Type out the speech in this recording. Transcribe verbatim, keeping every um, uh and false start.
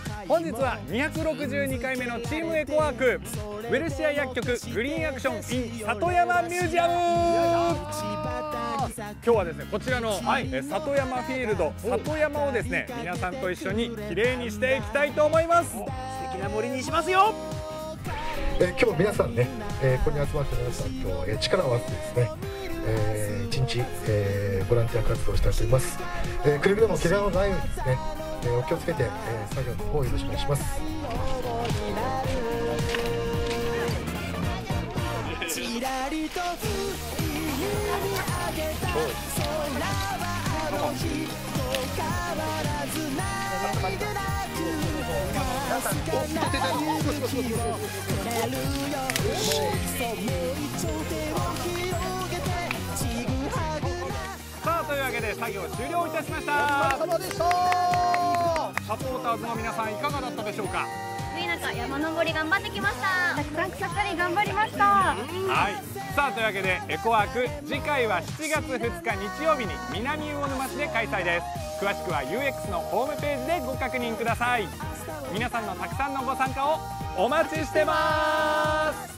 本日はにひゃくろくじゅうにかいめのチームエコワークウェルシア薬局グリーンアクション in 里山ミュージアム。今日はですねこちらの、はい、里山フィールド里山をですね皆さんと一緒にきれいにしていきたいと思います。素敵な森にしますよ。 えー、今日皆さんね、えー、ここに集まって皆さん今日、えー、力を合わせてですね、えー、一日、えー、ボランティア活動をしたいと思います。えー、くれぐれも怪我のないようにですね、えー、お気をつけて、えー、作業の方をよろしくお願いします。ちらりと不意に上げた空はあの日と変わらずないでなくかすかな勇気をくれるよ。 さあというわけで作業終了いたしました。お疲れ様でした。サポーターズの皆さんいかがだったでしょうか。 暑い中山登り頑張ってきました。たくさん草刈り頑張りました。はい。 さあというわけでエコワーク次回はしちがつふつか日曜日に南魚沼市で開催です。詳しくは ユーエックス のホームページでご確認ください。皆さんのたくさんのご参加をお待ちしてます。